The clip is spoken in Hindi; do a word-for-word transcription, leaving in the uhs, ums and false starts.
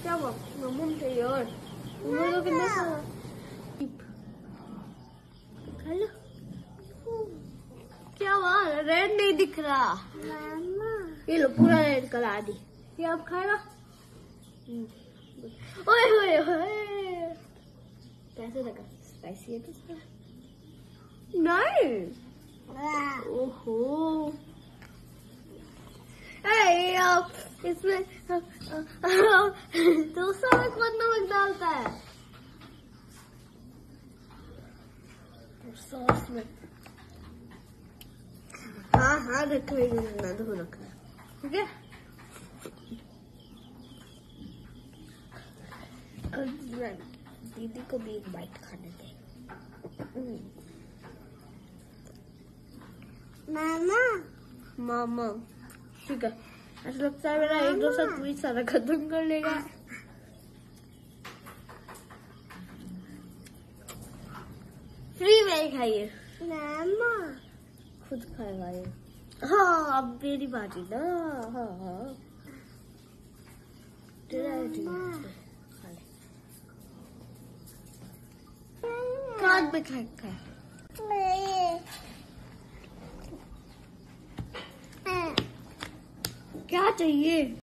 क्या हुआ? मोमोज चाहिए और मोमोज तो कितना सारा खा लो। क्या हुआ? रेड नहीं दिख रहा। ये लो पूरा रेड करा दी। ये आप खाएगा? ओए ओए ओए कैसे लगा? स्पाइसी है तो नहीं। ओहो इसमें डोसा में कौन नमक डालता है? सॉस में। हाँ हाँ रखो ना तो रखना ठीक है। दीदी को भी एक बाइट खाने दे। मामा मामा ठीक है। ऐसा लगता है मेरा एक दो साथ पूरी सारा खत्म कर लेगा। फ्री में ही खाइए। मामा खुद खाएगा ये। हाँ अब मेरी बारी ना। हाँ हाँ तेरा काट में खाए खाए क्या चाहिए?